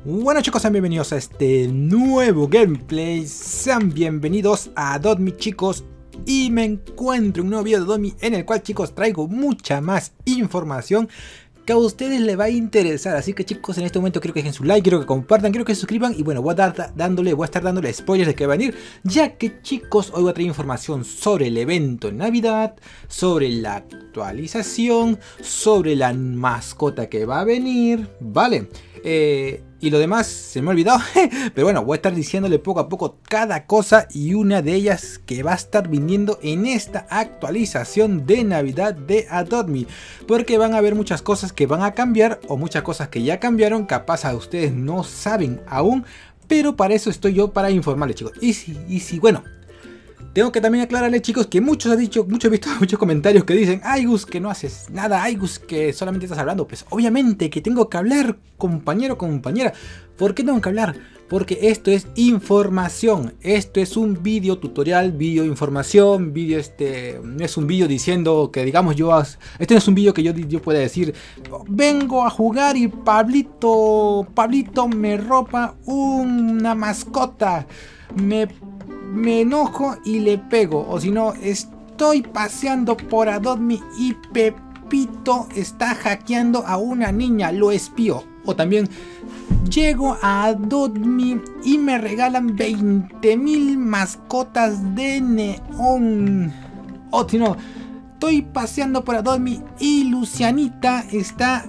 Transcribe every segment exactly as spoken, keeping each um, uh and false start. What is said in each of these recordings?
Bueno chicos, sean bienvenidos a este nuevo gameplay. Sean bienvenidos a Adopt Me, chicos. Y me encuentro en un nuevo video de Adopt Me en el cual, chicos, traigo mucha más información que a ustedes les va a interesar. Así que chicos, en este momento quiero que dejen su like, quiero que compartan, quiero que se suscriban. Y bueno, voy a, dar, dándole, voy a estar dándole spoilers de que va a venir, ya que chicos, hoy voy a traer información sobre el evento en Navidad, sobre la actualización, sobre la mascota que va a venir, ¿vale? Eh, y lo demás se me ha olvidado, pero bueno, voy a estar diciéndole poco a poco cada cosa, y una de ellas que va a estar viniendo en esta actualización de Navidad de Adopt Me, porque van a haber muchas cosas que van a cambiar, o muchas cosas que ya cambiaron, capaz a ustedes no saben aún, pero para eso estoy yo, para informarles, chicos. Y si, y si bueno, tengo que también aclararles, chicos, que muchos han dicho, muchos he visto muchos comentarios que dicen: ay Gus, que no haces nada, ay Gus, que solamente estás hablando. Pues obviamente que tengo que hablar, compañero, compañera. ¿Por qué tengo que hablar? Porque esto es información, esto es un vídeo tutorial, vídeo información, vídeo este, no es un vídeo diciendo que digamos yo, este no es un vídeo que yo, yo pueda decir: vengo a jugar y Pablito, Pablito me roba una mascota, me... me enojo y le pego. O si no, estoy paseando por Adopt Me y Pepito está hackeando a una niña, lo espío. O también llego a Adopt Me y me regalan veinte mil mascotas de neón. O si no, estoy paseando por Adopt Me y Lucianita está...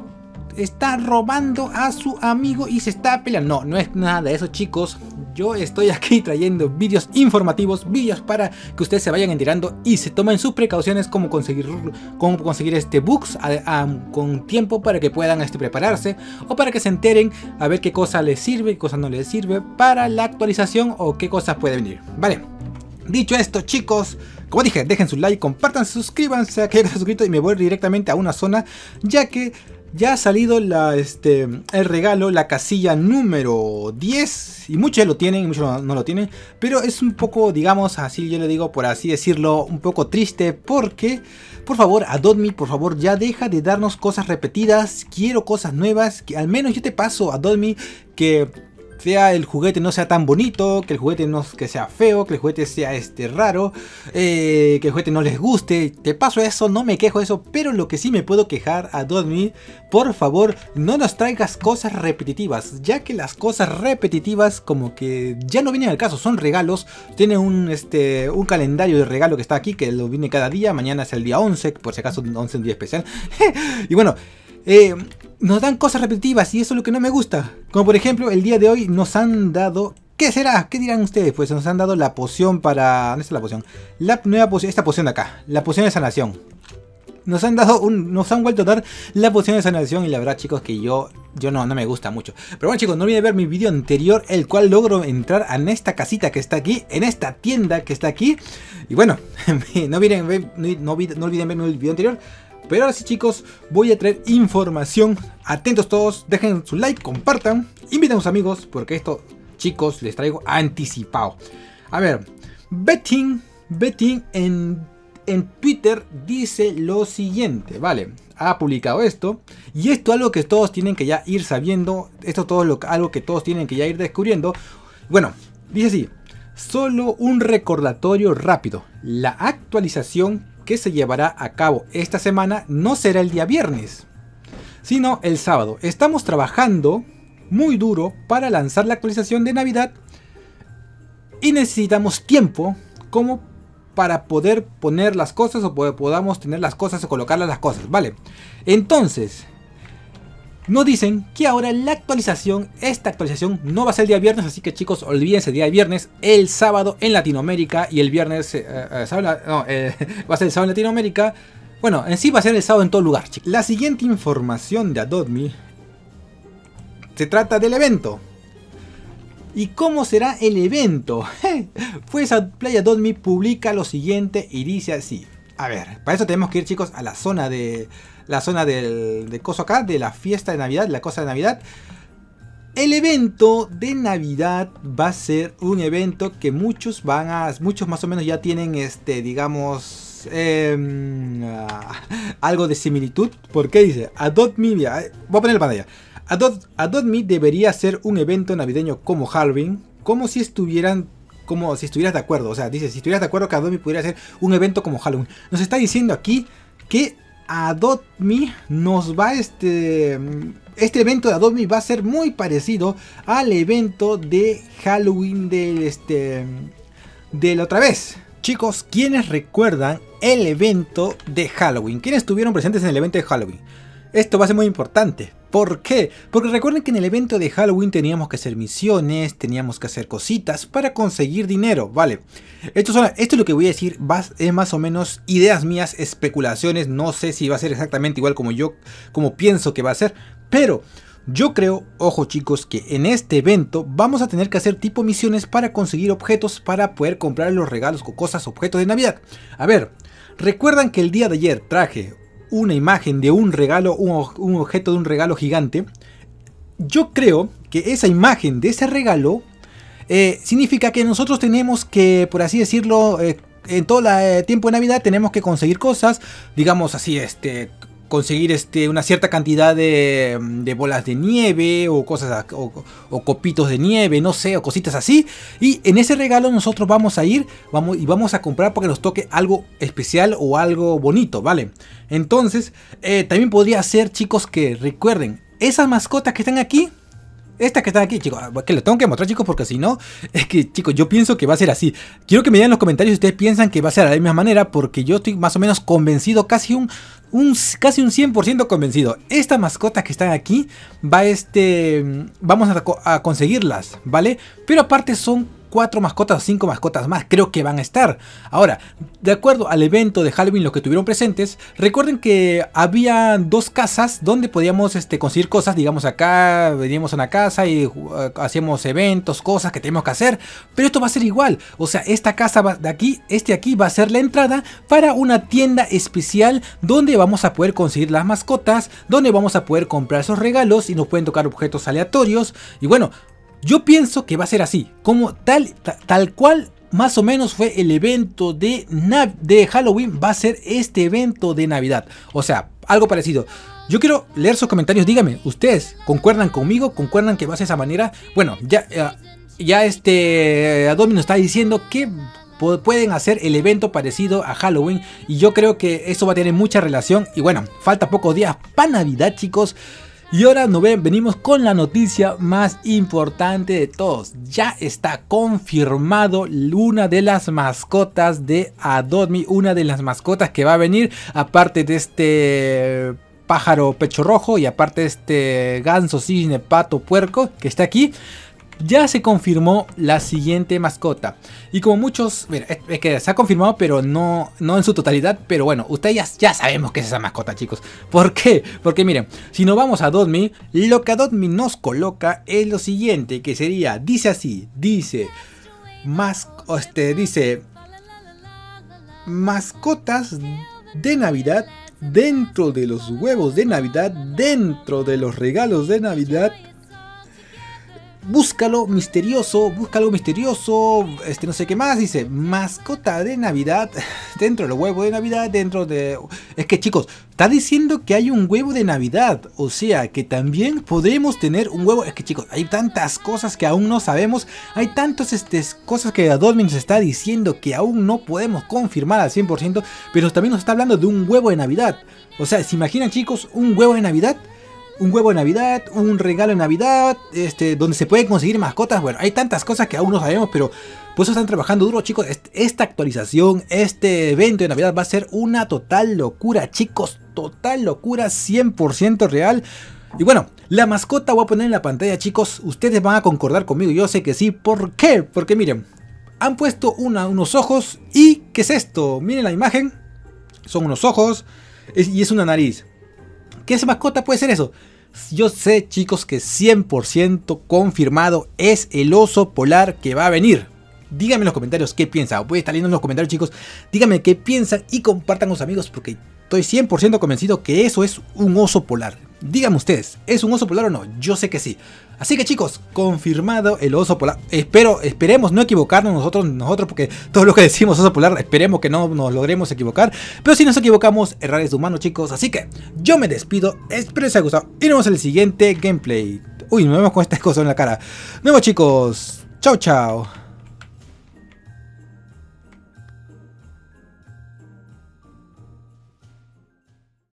está robando a su amigo y se está peleando. No, no es nada de eso, chicos. Yo estoy aquí trayendo vídeos informativos, vídeos para que ustedes se vayan enterando y se tomen sus precauciones, como conseguir, como conseguir este bugs a, a, con tiempo, para que puedan este, prepararse, o para que se enteren a ver qué cosa les sirve y qué cosa no les sirve para la actualización, o qué cosas puede venir. Vale, dicho esto, chicos, como dije, dejen su like, compartan, suscríbanse a quien no está suscrito, y me voy directamente a una zona, ya que ya ha salido la, este, el regalo, la casilla número diez. Y muchos lo tienen y muchos no, no lo tienen. Pero es un poco, digamos, así yo le digo, por así decirlo, un poco triste. Porque, por favor, Adopt Me, por favor, ya deja de darnos cosas repetidas. Quiero cosas nuevas. Que al menos yo te paso, Adopt Me, que sea el juguete no sea tan bonito, que el juguete no que sea feo, que el juguete sea este raro, eh, que el juguete no les guste. Te paso eso, no me quejo de eso, pero lo que sí me puedo quejar, Adopt Me, por favor, no nos traigas cosas repetitivas, ya que las cosas repetitivas como que ya no vienen al caso, son regalos. Tiene un, este, un calendario de regalo que está aquí, que lo viene cada día. Mañana es el día once, por si acaso once es un día especial. Y bueno, Eh, nos dan cosas repetitivas y eso es lo que no me gusta. Como por ejemplo, el día de hoy nos han dado... ¿Qué será? ¿Qué dirán ustedes? Pues nos han dado la poción para... ¿Dónde está la poción? La nueva poción, esta poción de acá, la poción de sanación. Nos han dado un... Nos han vuelto a dar la poción de sanación, y la verdad, chicos, que yo... Yo no, no me gusta mucho. Pero bueno, chicos, no olviden ver mi video anterior, el cual logro entrar en esta casita que está aquí, en esta tienda que está aquí. Y bueno, no olviden ver, no, no, no olviden ver mi video anterior. Pero ahora sí, chicos, voy a traer información. Atentos todos, dejen su like, compartan, inviten a sus amigos, porque esto, chicos, les traigo anticipado. A ver, Betting, Betting en, en Twitter dice lo siguiente, ¿vale? Ha publicado esto, y esto es algo que todos tienen que ya ir sabiendo. Esto todo lo, algo que todos tienen que ya ir descubriendo. Bueno, dice así: solo un recordatorio rápido, la actualización que se llevará a cabo esta semana no será el día viernes, sino el sábado. Estamos trabajando muy duro para lanzar la actualización de Navidad y necesitamos tiempo como para poder poner las cosas, o podamos tener las cosas o colocarlas las cosas, ¿vale? Entonces, nos dicen que ahora la actualización, esta actualización no va a ser el día viernes, así que chicos, olvídense el día de viernes, el sábado en Latinoamérica, y el viernes, eh, eh, sábado, no, eh, va a ser el sábado en Latinoamérica. Bueno, en sí va a ser el sábado en todo lugar, chicos. La siguiente información de Adopt Me se trata del evento. ¿Y cómo será el evento? Pues Play Adopt Me publica lo siguiente y dice así. A ver, para eso tenemos que ir, chicos, a la zona de... La zona del, de coso acá, de la fiesta de Navidad, la cosa de Navidad. El evento de Navidad va a ser un evento que muchos van a... Muchos más o menos ya tienen, este, digamos... Eh, uh, algo de similitud. ¿Por qué dice? Adopt Me, voy a poner la pantalla. Adopt, Adopt Me debería hacer un evento navideño como Halloween, como si estuvieran, como si estuvieras de acuerdo. O sea, dice, si estuvieras de acuerdo que Adopt Me pudiera hacer un evento como Halloween. Nos está diciendo aquí que Adopt Me nos va este... Este evento de Adopt Me va a ser muy parecido al evento de Halloween del este... de la otra vez. Chicos, ¿quiénes recuerdan el evento de Halloween? ¿Quiénes estuvieron presentes en el evento de Halloween? Esto va a ser muy importante. ¿Por qué? Porque recuerden que en el evento de Halloween teníamos que hacer misiones, teníamos que hacer cositas para conseguir dinero, ¿vale? Esto, son, esto es lo que voy a decir, va, es más o menos ideas mías, especulaciones, no sé si va a ser exactamente igual como yo, como pienso que va a ser, pero yo creo, ojo chicos, que en este evento vamos a tener que hacer tipo misiones para conseguir objetos para poder comprar los regalos o cosas, objetos de Navidad. A ver, recuerdan que el día de ayer traje una imagen de un regalo, un, un objeto de un regalo gigante. Yo creo que esa imagen de ese regalo eh, significa que nosotros tenemos que, por así decirlo, eh, en todo el eh, tiempo de Navidad tenemos que conseguir cosas, digamos así, este... conseguir este, una cierta cantidad de, de bolas de nieve o cosas o, o copitos de nieve, no sé, o cositas así. Y en ese regalo nosotros vamos a ir vamos, y vamos a comprar porque nos toque algo especial o algo bonito, ¿vale? Entonces, eh, también podría ser, chicos, que recuerden, esas mascotas que están aquí, estas que están aquí, chicos, que les tengo que mostrar, chicos, porque si no, es que, chicos, yo pienso que va a ser así. Quiero que me digan en los comentarios si ustedes piensan que va a ser de la misma manera, porque yo estoy más o menos convencido, casi un, un, casi un cien por ciento convencido. Estas mascotas que están aquí, va este, vamos a, a conseguirlas, ¿vale? Pero aparte son cuatro mascotas o cinco mascotas más, creo que van a estar. Ahora, de acuerdo al evento de Halloween, los que estuvieron presentes, recuerden que había dos casas donde podíamos este, conseguir cosas. Digamos, acá veníamos a una casa y uh, hacíamos eventos, cosas que tenemos que hacer, pero esto va a ser igual. O sea, esta casa va de aquí, este aquí va a ser la entrada para una tienda especial donde vamos a poder conseguir las mascotas, donde vamos a poder comprar esos regalos y nos pueden tocar objetos aleatorios. Y bueno, yo pienso que va a ser así, como tal, tal cual más o menos fue el evento de, de Halloween, va a ser este evento de Navidad. O sea, algo parecido. Yo quiero leer sus comentarios, díganme, ¿ustedes concuerdan conmigo? ¿Concuerdan que va a ser esa manera? Bueno, ya, ya este Adopt Me nos está diciendo que pueden hacer el evento parecido a Halloween. Y yo creo que eso va a tener mucha relación. Y bueno, falta pocos días para Navidad, chicos. Y ahora nos ven, venimos con la noticia más importante de todos. Ya está confirmado una de las mascotas de Adopt Me, una de las mascotas que va a venir, aparte de este pájaro pecho rojo y aparte de este ganso, cisne, pato, puerco que está aquí. Ya se confirmó la siguiente mascota. Y como muchos, mira, es, es que se ha confirmado, pero no, no en su totalidad. Pero bueno, ustedes ya, ya sabemos que es esa mascota, chicos. ¿Por qué? Porque miren, si nos vamos a Adopt Me, lo que Adopt Me nos coloca es lo siguiente, que sería, dice así, dice, mas, este, dice, mascotas de Navidad dentro de los huevos de Navidad, dentro de los regalos de Navidad. Búscalo misterioso, busca algo misterioso, este no sé qué más, dice, mascota de Navidad, dentro del huevo de Navidad, dentro de... Es que chicos, está diciendo que hay un huevo de Navidad, o sea, que también podemos tener un huevo. Es que chicos, hay tantas cosas que aún no sabemos, hay tantas este, cosas que Adopt Me nos está diciendo que aún no podemos confirmar al cien por ciento, pero también nos está hablando de un huevo de Navidad. O sea, ¿se imaginan, chicos, un huevo de Navidad? Un huevo de Navidad, un regalo de Navidad, este, donde se pueden conseguir mascotas. Bueno, hay tantas cosas que aún no sabemos, pero por eso están trabajando duro, chicos. Esta actualización, este evento de Navidad va a ser una total locura, chicos. Total locura, cien por ciento real. Y bueno, la mascota voy a poner en la pantalla, chicos. Ustedes van a concordar conmigo, yo sé que sí. ¿Por qué? Porque miren, han puesto una, unos ojos. ¿Y qué es esto? Miren la imagen. Son unos ojos y es una nariz. ¿Qué esa mascota puede ser eso? Yo sé, chicos, que cien por ciento confirmado es el oso polar que va a venir. díganme en los comentarios qué piensan. Voy a estar leyendo en los comentarios, chicos. Díganme qué piensan y compartan con sus amigos, porque estoy cien por ciento convencido que eso es un oso polar. Díganme ustedes, ¿es un oso polar o no? Yo sé que sí. Así que chicos, confirmado el oso polar. Espero, esperemos no equivocarnos nosotros, nosotros, porque todo lo que decimos oso polar, esperemos que no nos logremos equivocar. Pero si nos equivocamos, errores humanos, chicos. Así que yo me despido, espero que les haya gustado y nos vemos en el siguiente gameplay. Uy, nos vemos con esta cosa en la cara. Nos vemos, chicos. Chao, chao.